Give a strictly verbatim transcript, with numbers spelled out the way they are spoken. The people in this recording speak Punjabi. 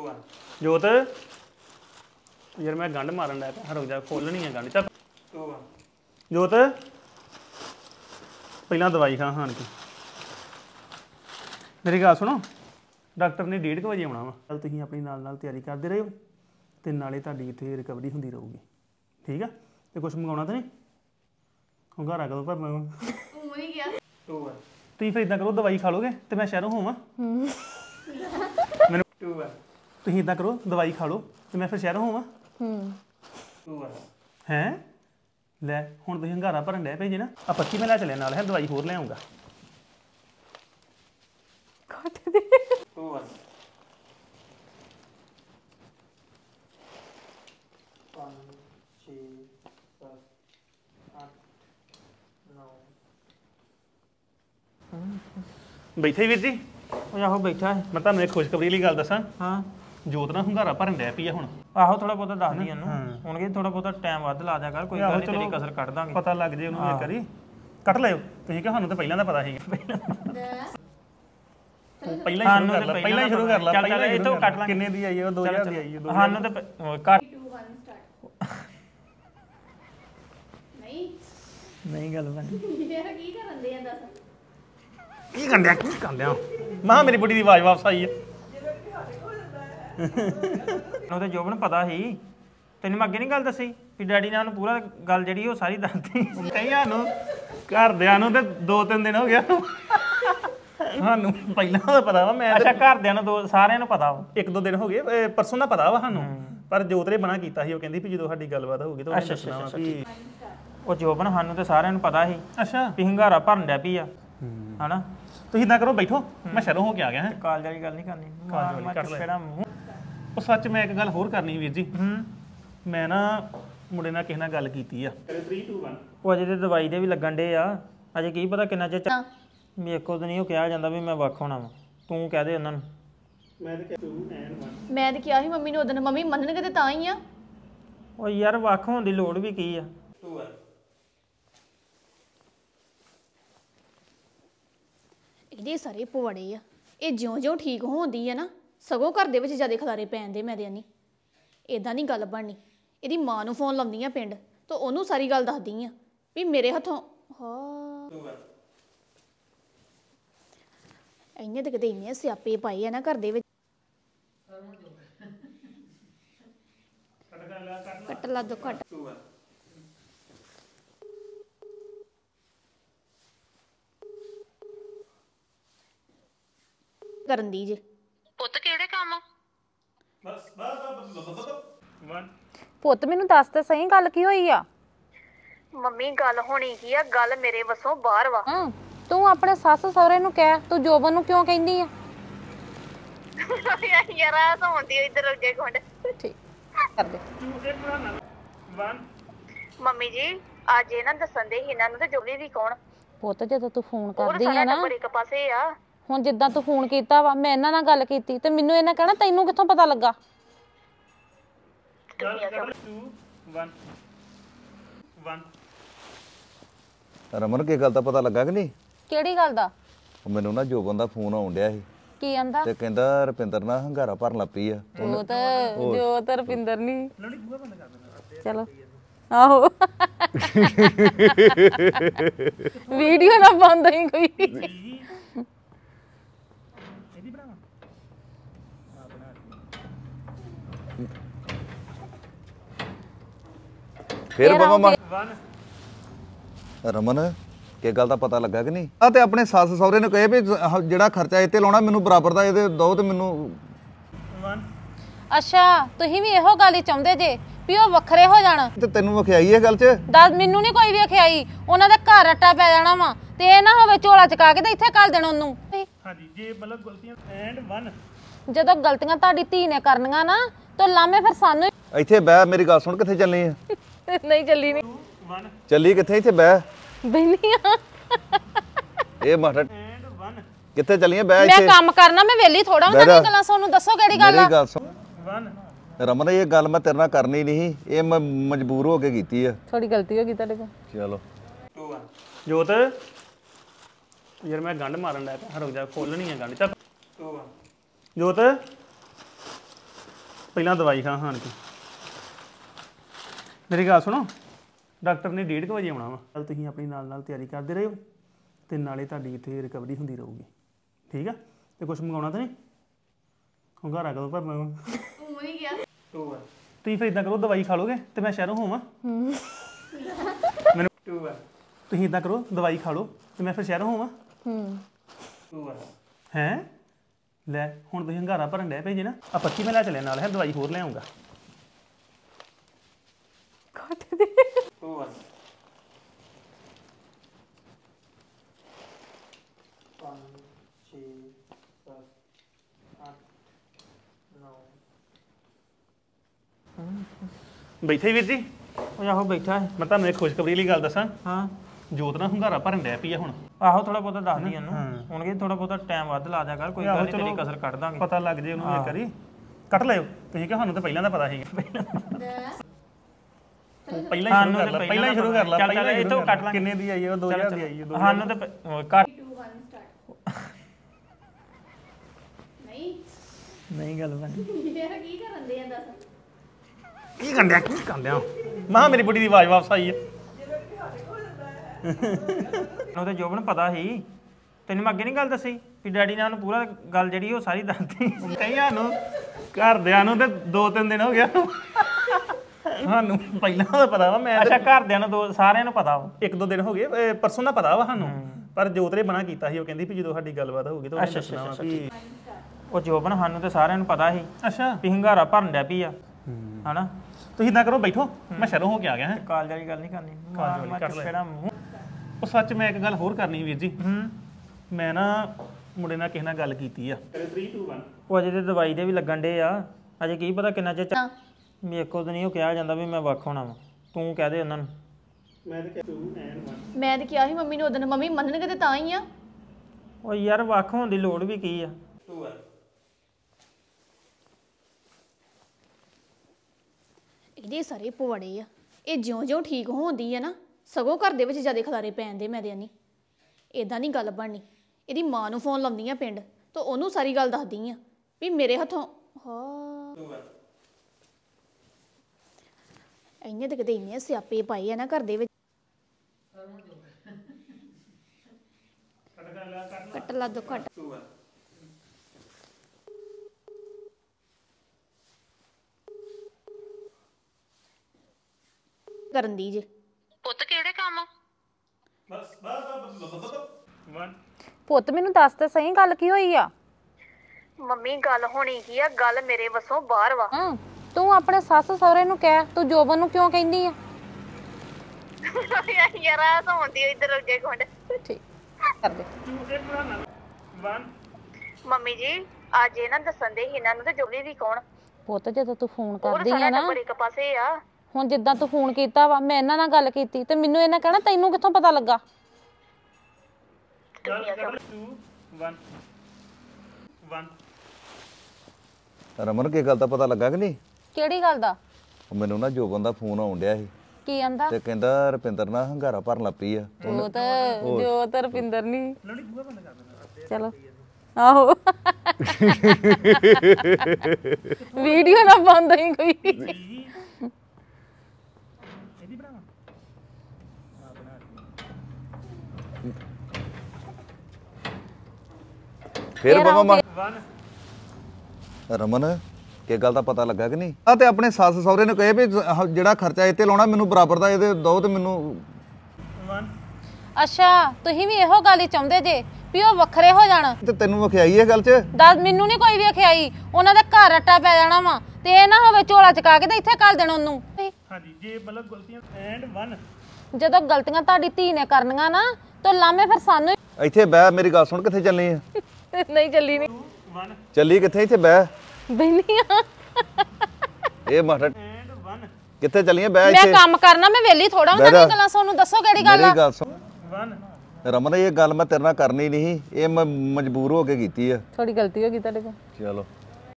ਜੋਤ ਯਾਰ ਮੈਂ ਗੰਢ ਮਾਰਨ ਲੱਗ ਪਿਆ ਰੁਕ ਜਾ ਖੋਲਣੀ ਹੈ ਗੰਢ ਚੱਲ ਜੋਤ ਪਹਿਲਾਂ ਦਵਾਈ ਖਾ ਖਾਣ ਕੇ ਮੇਰੀ ਗੱਲ ਸੁਣੋ ਡਾਕਟਰ ਨੇ ਡੇਢ ਕੁ ਵਜੇ ਆਉਣਾ ਵਾ ਚੱਲ ਤੁਸੀਂ ਆਪਣੀ ਨਾਲ ਨਾਲ ਤਿਆਰੀ ਕਰਦੇ ਰਹੋ ਤੇ ਨਾਲੇ ਤੁਹਾਡੀ ਇੱਥੇ ਰਿਕਵਰੀ ਹੁੰਦੀ ਰਹੂਗੀ ਠੀਕ ਆ ਤੇ ਕੁਛ ਮੰਗਾਉਣਾ ਤਾਂ ਨਹੀਂ ਹੁੰਗਾਰਾ ਕਦੋਂ ਭਰਨਾ ਉਹ ਨਹੀਂ ਗਿਆ ਤੁਸੀਂ ਫਿਰ ਇਦਾਂ ਕਰੋ ਦਵਾਈ ਖਾ ਲੋਗੇ ਤੇ ਮੈਂ ਸ਼ਹਿਰੋਂ ਹੋਵਾਂ ਮੈਨੂੰ ਤੁਸੀਂ ਇਦਾਂ ਕਰੋ ਦਵਾਈ ਖਾ ਲਓ ਤੇ ਮੈਂ ਫਿਰ ਸ਼ਹਿਰੋਂ ਹੋਵਾਂ ਹੈਂ ਲੈ ਹੁਣ ਤੁਸੀਂ ਹੰਗਾਰਾ ਭਰਨ ਡਿਆ ਭੇਜੇ ਨਾ ਆ ਪੱਕੀ ਮੈਂ ਲੈ ਚੱਲਿਆ ਨਾਲ ਹੈ ਦਵਾਈ ਹੋਰ ਲੈ ਆਉਂਗਾ ਕੱਟ ਦੇ ਬੈਠੇ ਵੀਰ ਜੀ ਉਹ ਆਹੋ ਬੈਠਾ ਹੈ ਮੈਂ ਤੁਹਾਨੂੰ ਇੱਕ ਖੁਸ਼ਖਬਰੀ ਵਾਲੀ ਗੱਲ ਦੱਸਾਂ ਹਾਂ ਜੋਤ ਨਾਲ ਹੰਗਾਰਾ ਭਰਨ ਡਿਆ ਪਈ ਆ ਹੁਣ ਆਹੋ ਥੋੜਾ ਬਹੁਤਾ ਦੱਸਦੀ ਇਹਨੂੰ ਹੁਣ ਕਿ ਥੋੜਾ ਬਹੁਤਾ ਟਾਈਮ ਵੱਧ ਲਾ ਦਿਆ ਕਰ ਕੋਈ ਗੱਲ ਨਹੀਂ ਤੇਰੀ ਕਸਰ ਕੱਢ ਦਾਂਗੇ ਪਤਾ ਲੱਗ ਜੇ ਉਹਨੂੰ ਇੱਕ ਵਾਰੀ ਕੱਟ ਲਿਓ ਤੁਸੀਂ ਕਿ ਸਾਨੂੰ ਤਾਂ ਪਹਿਲਾਂ ਦਾ ਪਤਾ ਸੀਗਾ ਪਹਿਲਾਂ ਹੀ ਸ਼ੁਰੂ ਕਰ ਲਾ ਪਹਿਲਾਂ ਹੀ ਸ਼ੁਰੂ ਕਰ ਲਾ ਪਹਿਲਾਂ ਹੀ ਤੋਂ ਕੱਟ ਲਾ ਕਿੰਨੇ ਦੀ ਆਈ ਉਹ ਦੋ ਹਜ਼ਾਰ ਦੀ ਆਈ ਉਹ ਸਾਨੂੰ ਤਾਂ ਕੱਟ ਨਹੀਂ ਨਹੀਂ ਗੱਲ ਬਣੀ ਯਾਰ ਕੀ ਕਰਨ ਦੇ ਆ ਦੱਸ ਕੀ ਕੰਡਿਆ ਕੀ ਕੰਡਿਆ ਮਾਂ ਮੇਰੀ ਬੁੱਢੀ ਦੀ ਆਵਾਜ਼ ਵਾਪਸ ਆਈ ਹੈ ਉਹ ਤੇ ਜੋਬਨ ਪਤਾ ਸੀ ਤੈਨੂੰ ਮੈਂ ਅੱਗੇ ਨਹੀਂ ਗੱਲ ਦੱਸੀ ਵੀ ਡੈਡੀ ਨੇ ਸਾਨੂੰ ਪੂਰਾ ਗੱਲ ਜਿਹੜੀ ਉਹ ਸਾਰੀ ਦੱਸਦੀ ਕਈਆਂ ਨੂੰ ਘਰਦਿਆਂ ਨੂੰ ਤੇ ਦੋ ਤਿੰਨ ਦਿਨ ਹੋ ਗਿਆ ਸਾਨੂੰ ਪਹਿਲਾਂ ਤਾਂ ਪਤਾ ਵਾ ਮੈਂ ਅੱਛਾ ਘਰਦਿਆਂ ਨੂੰ ਦੋ ਸਾਰਿਆਂ ਨੂੰ ਪਤਾ ਵਾ ਇੱਕ ਦੋ ਦਿਨ ਹੋ ਗਏ ਪਰਸੋਂ ਦਾ ਪਤਾ ਵਾ ਸਾਨੂੰ ਪਰ ਜੋਤਰੇ ਬਣਾ ਕੀਤਾ ਸੀ ਉਹ ਕਹਿੰਦੀ ਵੀ ਜਦੋਂ ਸਾਡੀ ਗੱਲਬਾਤ ਹੋਊਗੀ ਤਾਂ ਉਹਨੇ ਦੱਸਣਾ ਵਾ ਵੀ ਉਹ ਜੋਬਨ ਸਾਨੂੰ ਤੇ ਸਾਰਿਆਂ ਨੂੰ ਪਤਾ ਸੀ ਅੱਛਾ ਵੀ ਹੰਗਾਰਾ ਭਰਨ ਡਿਆ ਪਈ ਆ ਹਨਾ ਤੁਸੀਂ ਇਦਾਂ ਕਰੋ ਬੈਠੋ ਮੈਂ ਸ਼ਹਿਰੋਂ ਹੋ ਕੇ ਆ ਗਿਆ ਹਾਂ ਕਾਲਜ ਵਾਲੀ ਗੱਲ ਨਹੀਂ ਕਰਨੀ ਕਾਲਜ ਵਾਲੀ ਕਰ ਲੈ ਕਿਹੜਾ ਮੂੰਹ ਉਹ ਸੱਚ ਮੈਂ ਇੱਕ ਗੱਲ ਹੋਰ ਕਰਨੀ ਵੀਰ ਜੀ ਮੈਂ ਨਾ ਮੁੰਡੇ ਨਾਲ ਕਿਸੇ ਨਾਲ ਗੱਲ ਕੀਤੀ ਆ three two one ਉਹ ਅਜੇ ਤੇ ਦਵਾਈ ਦੇ ਵੀ ਲੱਗਣ ਡੇ ਆ ਅਜੇ ਕੀ ਪਤਾ ਕਿੰਨਾ ਚਿਰ ਮੇਰੇ ਕੋਲ ਤਾਂ ਨਹੀਂ ਉਹ ਕਿਹਾ ਜਾਂਦਾ ਵੀ ਮੈਂ ਵੱਖ ਹੋਣਾ ਵਾ ਤੂੰ ਕਹਿ ਦੇ ਉਹਨਾਂ ਨੂੰ ਮੈਂ ਤੇ two and one ਮੈਂ ਤੇ ਕਿਹਾ ਸੀ ਮੰਮੀ ਨੂੰ ਉਦੋਂ ਮੰਮੀ ਮੰਨਣਗੇ ਤੇ ਤਾਂ ਹੀ ਆ ਉਹ ਯਾਰ ਵੱਖ ਹੋਣ ਦੀ ਲੋੜ ਵੀ ਕੀ ਆ two one ਇਹਦੇ ਸਾਰੇ ਪਵਾੜੇ ਆ ਇਹ ਜਿਉਂ-ਜਿਉਂ ਠੀਕ ਹੋਉਂਦੀ ਆ ਨਾ ਸਗੋਂ ਘਰ ਦੇ ਵਿੱਚ ਜਿਆਦਾ ਖਲਾਰੇ ਪੈਂਦੇ ਮੈਂ ਤੇ ਨਹੀਂ ਇਦਾਂ ਨਹੀਂ ਗੱਲ ਬਣਨੀ ਇਹਦੀ ਮਾਂ ਨੂੰ ਫੋਨ ਲਾਉਂਦੀ ਆ ਪਿੰਡ ਤੇ ਉਹਨੂੰ ਸਾਰੀ ਗੱਲ ਦੱਸਦੀ ਆ ਵੀ ਮੇਰੇ ਹੱਥੋਂ ਹਾਂ ਇੰਨੇ ਤੇ ਕਿਤੇ ਇੰਨੇ ਸਿਆਪੇ ਪਾਏ ਆ ਨਾ ਘਰ ਦੇ ਵਿੱਚ ਕੱਟ ਲਾ ਦੋ ਕੱਟ ਕਰਨ ਦੀ ਜੇ ਪੁੱਤ ਕਿਹੜੇ ਕੰਮ ਬਸ ਬਸ one ਪੁੱਤ ਮੈਨੂੰ ਦੱਸ ਤੇ ਸਹੀ ਗੱਲ ਕੀ ਹੋਈ ਆ ਮੰਮੀ ਗੱਲ ਹੋਣੀ ਕੀ ਆ ਗੱਲ ਮੇਰੇ ਵੱਸੋਂ ਬਾਹਰ ਵਾ ਹਾਂ ਤੂੰ ਆਪਣੇ ਸੱਸ ਸਹੁਰੇ ਨੂੰ ਕਹਿ ਤੂੰ ਜੋਬਨ ਨੂੰ ਕਿਉਂ ਕਹਿੰਦੀ ਆ ਯਾਰ ਆ ਸੌਂਦੀ ਇੱਧਰ ਅੱਗੇ ਗੁੰਡ ਠੀਕ ਕਰ ਦੇ one ਮੰਮੀ ਜੀ ਅੱਜ ਇਹ ਨਾ ਦੱਸਣ ਦੇ ਇਹਨਾਂ ਨੂੰ ਤੇ ਜੋਬਲੀ ਵੀ ਕੌਣ ਪੁੱਤ ਜਦੋਂ ਤੂੰ ਫੋਨ ਉਹ ਕਰਦੀ ਆ ਸਾਰਾ ਨਾ ਟੱਬਰ ਇੱਕ ਪਾਸੇ ਆ ਹੁਣ ਜਿੱਦਾਂ ਤੂੰ ਫੋਨ ਕੀਤਾ ਵਾ ਮੈਂ ਇਹਨਾਂ ਨਾਲ ਗੱਲ ਕੀਤੀ ਤੇ ਮੈਨੂੰ ਇਹਨਾਂ ਕਹਿਣਾ ਤੈਨੂੰ ਕਿੱਥੋਂ ਪਤਾ ਲੱਗਾ two one one ਰਮਨ ਕੀ ਗੱਲ ਦਾ ਪਤਾ ਲੱਗਾ ਕਿ ਨਹੀਂ ਕਿਹੜੀ ਗੱਲ ਦਾ ਉਹ ਮੈਨੂੰ ਨਾ ਜੋਬਨ ਦਾ ਫੋਨ ਆਉਣ ਡਿਆ ਸੀ ਕੀ ਆਂਦਾ ਤੇ ਕਹਿੰਦਾ ਰੁਪਿੰਦਰ ਨਾਲ ਹੰਗਾਰਾ ਭਰਨ ਲੱਗ ਪਈ ਆ ਜੋਤ ਜੋਤ ਰੁਪਿੰਦਰ ਨਹੀਂ ਚਲੋ ਆਹੋ ਵੀਡੀਓ ਨਾ ਬੰਦ ਹੀ ਕੋਈ ਫੇਰ ਬਾਬਾ ਰਮਨ ਕੀ ਗੱਲ ਦਾ ਪਤਾ ਲੱਗਾ ਕਿ ਨਹੀਂ ਆ ਤੇ ਆਪਣੇ ਸੱਸ ਸਹੁਰੇ ਨੂੰ ਕਹੇ ਵੀ ਜਿਹੜਾ ਖਰਚਾ ਇੱਥੇ ਲਾਉਣਾ ਮੈਨੂੰ ਬਰਾਬਰ ਦਾ ਇਹਦੇ ਦੋ ਤੇ ਮੈਨੂੰ ਅੱਛਾ ਤੁਸੀਂ ਵੀ ਇਹੋ ਗੱਲ ਹੀ ਚਾਹੁੰਦੇ ਜੇ ਵੀ ਉਹ ਵੱਖਰੇ ਹੋ ਜਾਣ ਤੇ ਤੈਨੂੰ ਵਿਖਿਆਈ ਇਹ ਗੱਲ 'ਚ ਦੱਸ ਮੈਨੂੰ ਨਹੀਂ ਕੋਈ ਵੇਖਿਆਈ ਉਹਨਾਂ ਦੇ ਘਰ ਰੱਟਾ ਪੈ ਜਾਣਾ ਵਾ ਤੇ ਇਹ ਨਾ ਹੋਵੇ ਝੋਲਾ ਚਕਾ ਕੇ ਤੇ ਇੱਥੇ ਕੱਲ ਦੇਣ ਉਹਨੂੰ ਹਾਂਜੀ ਜੇ ਮਤਲਬ ਗਲਤੀਆਂ ਐਂਡ one ਜਦੋਂ ਗਲਤੀਆਂ ਤੁਹਾਡੀ ਧੀ ਨੇ ਕਰਨੀਆਂ ਨਾ ਤਾਂ ਲਾਮੇ ਫਿਰ ਸਾਨੂੰ ਇੱਥੇ ਬਹਿ ਮੇਰੀ ਗੱਲ ਸੁਣ ਕਿੱਥੇ ਚੱਲੀ ਆ ਨਹੀਂ ਚੱਲੀ ਨਹੀਂ ਚੱਲੀ ਕਿੱਥੇ ਇੱਥੇ ਬਹਿ ਬੈਨੀ ਆ ਇਹ ਮਾਟਾ ਐਂਡ one ਕਿੱਥੇ ਚੱਲੀਆਂ ਬਹਿ ਮੈਂ ਇੱਥੇ ਕੰਮ ਕਰਨਾ ਮੈਂ ਵੇਲੀ ਥੋੜਾ ਹੁੰਦਾ ਨਹੀਂ ਗੱਲਾਂ ਤੁਹਾਨੂੰ ਦੱਸੋ ਕਿਹੜੀ ਗੱਲ ਆ ਮੇਰੀ ਗੱਲ ਸੁਣ one ਰਮਨ ਇਹ ਗੱਲ ਮੈਂ ਤੇਰੇ ਨਾਲ ਕਰਨੀ ਨਹੀਂ ਇਹ ਮੈਂ ਮਜਬੂਰ ਹੋ ਕੇ ਕੀਤੀ ਆ ਥੋੜੀ ਗਲਤੀ ਹੋ ਗਈ ਤੁਹਾਡੇ ਕੋਲ ਚਲੋ two one ਜੋਤ ਯਾਰ ਮੈਂ ਗੰਢ ਮਾਰਨ ਲੱਗ ਪਿਆ ਰੁਕ ਜਾ ਖੋਲਣੀ ਹੈ ਗੰਢ ਚੱਲ two one ਜੋਤ ਪਹਿਲਾਂ ਦਵਾਈ ਖਾ ਖਾਣ ਕੇ ਮੇਰੀ ਗੱਲ ਸੁਣੋ ਡਾਕਟਰ ਨੇ ਡੇਢ ਕੁ ਵਜੇ ਆਉਣਾ ਵਾ ਚੱਲ ਤੁਸੀਂ ਆਪਣੀ ਨਾਲ ਨਾਲ ਤਿਆਰੀ ਕਰਦੇ ਰਹੋ ਤੇ ਨਾਲੇ ਤੁਹਾਡੀ ਇੱਥੇ ਰਿਕਵਰੀ ਹੁੰਦੀ ਰਹੂਗੀ ਠੀਕ ਆ ਤੇ ਕੁਝ ਮੰਗਾਉਣਾ ਤਾਂ ਨਹੀਂ ਹੁੰਗਾਰਾ ਕਦੋਂ ਪਰ ਤੂੰ ਨਹੀਂ ਗਿਆ ਤੁਸੀਂ ਫਿਰ ਇਦਾਂ ਕਰੋ ਦਵਾਈ ਖਾ ਲੋਗੇ ਤੇ ਮੈਂ ਸ਼ਹਿਰੋਂ ਹੋਵਾਂ ਮੈਨੂੰ ਤੁਸੀਂ ਇਦਾਂ ਕਰੋ ਦਵਾਈ ਖਾ ਲਓ ਤੇ ਮੈਂ ਫਿਰ ਸ਼ਹਿਰੋਂ ਹੋਵਾਂ ਹੂੰ ਹੈ ਲੈ ਹੁਣ ਤੁਸੀਂ ਹੰਗਾਰਾ ਭਰਨ ਡਿਆ ਭੇਜੇ ਨਾ ਆ ਪੱਤੀ ਮੈਂ ਲੈ ਚੱਲਿਆ ਨਾਲ ਹੈ ਦਵਾਈ ਹੋਰ ਲੈ ਆਉਂਗਾ ਬੈਠੇ ਵੀਰ ਜੀ ਉਹ ਆਹੋ ਬੈਠਾ ਹੈ ਮੈਂ ਤੁਹਾਨੂੰ ਇੱਕ ਖੁਸ਼ਖਬਰੀ ਵਾਲੀ ਗੱਲ ਦੱਸਾਂ ਹਾਂ ਜੋਤ ਨਾਲ ਹੰਗਾਰਾ ਭਰਨ ਡਿਆ ਪਈ ਆ ਹੁਣ ਆਹੋ ਥੋੜਾ ਬਹੁਤਾ ਦੱਸਦੀ ਇਹਨੂੰ ਹੁਣ ਕਿ ਥੋੜਾ ਬਹੁਤਾ ਟਾਈਮ ਵੱਧ ਲਾ ਦਿਆ ਕਰ ਕੋਈ ਗੱਲ ਨਹੀਂ ਤੇਰੀ ਕਸਰ ਕੱਢ ਦਾਂਗੇ ਪਤਾ ਲੱਗ ਜੇ ਉਹਨੂੰ ਇੱਕ ਵਾਰੀ ਕੱਟ ਲਿਓ ਤੁਸੀਂ ਕਿ ਸਾਨੂੰ ਤਾਂ ਪਹਿਲਾਂ ਦਾ ਪਤਾ ਸੀਗਾ ਪਹਿਲਾਂ ਹੀ ਸ਼ੁਰੂ ਕਰ ਲਾ ਪਹਿਲਾਂ ਹੀ ਸ਼ੁਰੂ ਕਰ ਲਾ ਚੱਲ ਚੱਲ ਇੱਥੋਂ ਕੱਟ ਲਾਂਗੇ ਕਿੰਨੇ ਦੀ ਆਈ ਹੈ ਉਹ ਦੋ ਹਜ਼ਾਰ ਦੀ ਆਈ ਹੈ ਦੋ ਸਾਨੂੰ ਤੇ ਕੱਟ ਨਹੀਂ ਨਹੀਂ ਗੱਲ ਬਣੀ ਯਾਰ ਕੀ ਕਰਨ ਦੇ ਆ ਦੱਸ ਕੀ ਕੰਡਿਆ ਕੀ ਕੰਡਿਆ ਮਾਂ ਮੇਰੀ ਬੁੱਢੀ ਦੀ ਆਵਾਜ਼ ਵਾਪਸ ਆਈ ਹੈ ਉਹਦੇ ਜੋਬਨ ਪਤਾ ਸੀ ਤੈਨੂੰ ਮੈਂ ਅੱਗੇ ਨਹੀਂ ਗੱਲ ਦੱਸੀ ਵੀ ਡੈਡੀ ਨੇ ਉਹਨੂੰ ਪੂਰਾ ਗੱਲ ਜਿਹੜੀ ਉਹ ਸਾਰੀ ਦੱਸਦੀ ਕਈਆਂ ਨੂੰ ਘਰਦਿਆਂ ਨੂੰ ਤੇ ਦੋ ਤਿੰਨ ਦਿਨ ਹੋ ਗਿਆ ਸਾਨੂੰ ਪਹਿਲਾਂ ਤਾਂ ਪਤਾ ਵਾ ਮੈਂ ਅੱਛਾ ਘਰਦਿਆਂ ਨੂੰ ਦੋ ਸਾਰਿਆਂ ਨੂੰ ਪਤਾ ਵਾ ਇੱਕ ਦੋ ਦਿਨ ਹੋ ਗਏ ਇਹ ਪਰਸੋਂ ਦਾ ਪਤਾ ਵਾ ਸਾਨੂੰ ਪਰ ਜੋਤਰੇ ਬਣਾ ਕੀਤਾ ਸੀ ਉਹ ਕਹਿੰਦੀ ਵੀ ਜਦੋਂ ਸਾਡੀ ਗੱਲਬਾਤ ਹੋਊਗੀ ਤਾਂ ਉਹਨੇ ਦੱਸਣਾ ਵਾ ਵੀ ਉਹ ਜੋਬਨ ਸਾਨੂੰ ਤੇ ਸਾਰਿਆਂ ਨੂੰ ਪਤਾ ਸੀ ਅੱਛਾ ਵੀ ਹੰਗਾਰਾ ਭਰਨ ਡਿਆ ਪਈ ਆ ਹਨਾ ਤੁਸੀਂ ਇਦਾਂ ਕਰੋ ਬੈਠੋ ਮੈਂ ਸ਼ਹਿਰੋਂ ਹੋ ਕੇ ਆ ਗਿਆ ਹਾਂ ਕਾਲਜ ਵਾਲੀ ਗੱਲ ਨਹੀਂ ਕਰਨੀ ਮਾਰ ਮਾਰ ਕੇ ਫੇੜਾ ਮੂੰਹ ਉਹ ਸੱਚ ਮੈਂ ਇੱਕ ਗੱਲ ਹੋਰ ਕਰਨੀ ਵੀਰ ਜੀ ਹੂੰ ਮੈਂ ਨਾ ਮੁੰਡੇ ਨਾਲ ਕਿਸੇ ਨਾਲ ਗੱਲ ਕੀਤੀ ਆ ਉਹ ਅਜੇ ਤੇ ਦਵਾਈ ਦੇ ਵੀ ਲੱਗਣ ਡੇ ਆ ਅਜੇ ਕੀ ਪਤਾ ਕਿੰਨਾ ਚਿਰ ਮੇਰੇ ਕੋਲ ਤਾਂ ਨਹੀਂ ਉਹ ਕਿਹਾ ਜਾਂਦਾ ਵੀ ਮੈਂ ਵੱਖ ਹੋਣਾ ਵਾ ਤੂੰ ਕਹਿ ਦੇ ਉਹਨਾਂ ਨੂੰ ਮੈਂ ਤੇ ਕਿਹਾ ਮੈਂ ਤੇ ਕਿਹਾ ਸੀ ਮੰਮੀ ਨੂੰ ਉਦੋਂ ਮੰਮੀ ਮੰਨਣਗੇ ਤੇ ਤਾਂ ਹੀ ਆ ਉਹ ਯਾਰ ਵੱਖ ਹੋਣ ਦੀ ਲੋੜ ਵੀ ਕੀ ਆ ਇਹਦੇ ਸਾਰੇ ਪਵਾੜੇ ਆ ਇਹ ਜਿਉਂ-ਜਿਉਂ ਠੀਕ ਹੋਉਂਦੀ ਆ ਨਾ ਸਗੋਂ ਘਰ ਦੇ ਵਿੱਚ ਜਿਆਦਾ ਖਲਾਰੇ ਪੈਂਦੇ ਮੈਂ ਤੇ ਨਹੀਂ ਇਦਾਂ ਨਹੀਂ ਗੱਲ ਬਣਨੀ ਇਹਦੀ ਮਾਂ ਨੂੰ ਫੋਨ ਲਾਉਂਦੀ ਆ ਪਿੰਡ ਤਾਂ ਉਹਨੂੰ ਸਾਰੀ ਗੱਲ ਦੱਸਦੀ ਆ ਵੀ ਮੇਰੇ ਹੱਥੋਂ ਹਾਂ ਇੰਨੇ ਤੇ ਕਿਤੇ ਇੰਨੇ ਸਿਆਪੇ ਪਾਏ ਆ ਨਾ ਘਰ ਦੇ ਵਿੱਚ ਕੱਟ ਲਾ ਦੋ ਕੱਟ ਕਰਨ ਦੀ ਜੇ ਪੁੱਤ ਕਿਹੜੇ ਕੰਮ ਬਸ ਬਸ ਪੁੱਤ ਮੈਨੂੰ ਦੱਸ ਤੇ ਸਹੀ ਗੱਲ ਕੀ ਹੋਈ ਆ ਮੰਮੀ ਗੱਲ ਹੋਣੀ ਕੀ ਆ ਗੱਲ ਮੇਰੇ ਵੱਸੋਂ ਬਾਹਰ ਵਾ ਹਾਂ ਤੂੰ ਆਪਣੇ ਸੱਸ ਸਹੁਰੇ ਨੂੰ ਕਹਿ ਤੂੰ ਜੋਬਨ ਨੂੰ ਕਿਉਂ ਕਹਿੰਦੀ ਆ ਯਾਰ ਆ ਤਾਂ ਹੁੰਦੀ ਇੱਧਰ ਅੱਗੇ ਗੁੰਡ ਠੀਕ ਕਰ ਦੇ ਮੰਮੀ ਜੀ ਅੱਜ ਇਹ ਨਾ ਦੱਸਣ ਦੇ ਇਹਨਾਂ ਨੂੰ ਤੇ ਜੋਲੀ ਦੀ ਕੌਣ ਪੁੱਤ ਜਦੋਂ ਤੂੰ ਫੋਨ ਉਹ ਕਰਦੀ ਸਾਰਾ ਆ ਨਾ ਟੱਬਰ ਇੱਕ ਪਾਸੇ ਆ ਹੁਣ ਜਿੱਦਾਂ ਤੂੰ ਫੋਨ ਕੀਤਾ ਵਾ ਮੈਂ ਇਹਨਾਂ ਨਾਲ ਗੱਲ ਕੀਤੀ ਤੇ ਮੈਨੂੰ ਇਹਨਾਂ ਕਹਿਣਾ ਤੈਨੂੰ ਕਿੱਥੋਂ ਪਤਾ ਲੱਗਾ ਰਮਨ ਕੀ ਗੱਲ ਦਾ ਪਤਾ ਲੱਗਾ ਕਿ ਨਹੀਂ ਕਿਹੜੀ ਗੱਲ ਦਾ ਉਹ ਮੈਨੂੰ ਨਾ ਜੋਬਨ ਦਾ ਫੋਨ ਆਉਣ ਡਿਆ ਸੀ ਕੀ ਆਂਦਾ ਤੇ ਕਹਿੰਦਾ ਰੁਪਿੰਦਰ ਨਾਲ ਹੰਗਾਰਾ ਭਰਨ ਲੱਗ ਪਈ ਆ ਜੋਤ ਜੋਤ ਰਪਿੰਦਰ ਨਹੀਂ ਚਲੋ ਆਹੋ ਵੀਡੀਓ ਨਾ ਬੰਦ ਹੀ ਕੋਈ ਫੇਰ ਬਾਬਾ ਰਮਨ ਕੀ ਗੱਲ ਦਾ ਪਤਾ ਲੱਗਾ ਕਿ ਨਹੀਂ ਆ ਤੇ ਆਪਣੇ ਸੱਸ ਸਹੁਰੇ ਨੂੰ ਕਹੇ ਵੀ ਜ- ਜਿਹੜਾ ਖਰਚਾ ਇੱਥੇ ਲਾਉਣਾ ਮੈਨੂੰ ਬਰਾਬਰ ਦਾ ਇਹਦੇ ਦੋ ਤੇ ਮੈਨੂੰ ਅੱਛਾ ਤੁਸੀਂ ਵੀ ਇਹੋ ਗੱਲ ਹੀ ਚਾਹੁੰਦੇ ਜੇ ਵੀ ਉਹ ਵੱਖਰੇ ਹੋ ਜਾਣ ਤੇ ਤੈਨੂੰ ਵਿਖਿਆਈ ਇਹ ਗੱਲ 'ਚ ਦੱਸ ਮੈਨੂੰ ਨਹੀਂ ਕੋਈ ਵੇਖਿਆਈ ਉਹਨਾਂ ਦੇ ਘਰ ਰੱਟਾ ਪੈ ਜਾਣਾ ਵਾ ਤੇ ਇਹ ਨਾ ਹੋਵੇ ਝੋਲਾ ਚਕਾ ਕੇ ਤੇ ਇੱਥੇ ਕਰ ਦੇਣ ਉਹਨੂੰ ਹਾਂਜੀ ਜੇ ਮਤਲਬ ਗਲਤੀਆਂ ਐਂਡ ਵਨ ਜਦੋਂ ਗਲਤੀਆਂ ਤੁਹਾਡੀ ਧੀ ਨੇ ਕਰਨੀਆਂ ਨਾ ਤਾਂ ਲਾਮੇ ਫਿਰ ਸਾਨੂੰ ਇੱਥੇ ਬਹਿ ਮੇਰੀ ਗੱਲ ਸੁਣ ਕਿੱਥੇ ਚੱਲਣੀ ਆ ਹੀ- ਨਹੀਂ ਚੱਲੀ ਨਹੀਂ ਚੱਲੀ ਕਿੱਥੇ ਇੱਥੇ ਬਹਿ ਬੈਨੀਆਂ ਇਹ ਮਾਟਾ ਐਂਡ ਵਨ ਕਿੱਥੇ ਚੱਲੀਆਂ ਬਹਿ ਮੈਂ ਇੱਥੇ ਕੰਮ ਕਰਨਾ ਮੈਂ ਵੇਲੀ ਥੋੜਾ ਹੁੰਦਾ ਨਹੀਂ ਗੱਲਾਂ ਸਾਨੂੰ ਦੱਸੋ ਕਿਹੜੀ ਗੱਲ ਆ ਮੇਰੀ ਗੱਲ ਸੁਣ ਵਨ ਰਮਨ ਇਹ ਗੱਲ ਮੈਂ ਤੇਰੇ ਨਾਲ ਕਰਨੀ ਨਹੀਂ ਇਹ ਮੈਂ ਮਜਬੂਰ ਹੋ ਕੇ ਕੀਤੀ ਆ ਥੋੜੀ ਗਲਤੀ ਹੋ ਗਈ ਤੁਹਾਡੇ ਕੋਲ ਚਲੋ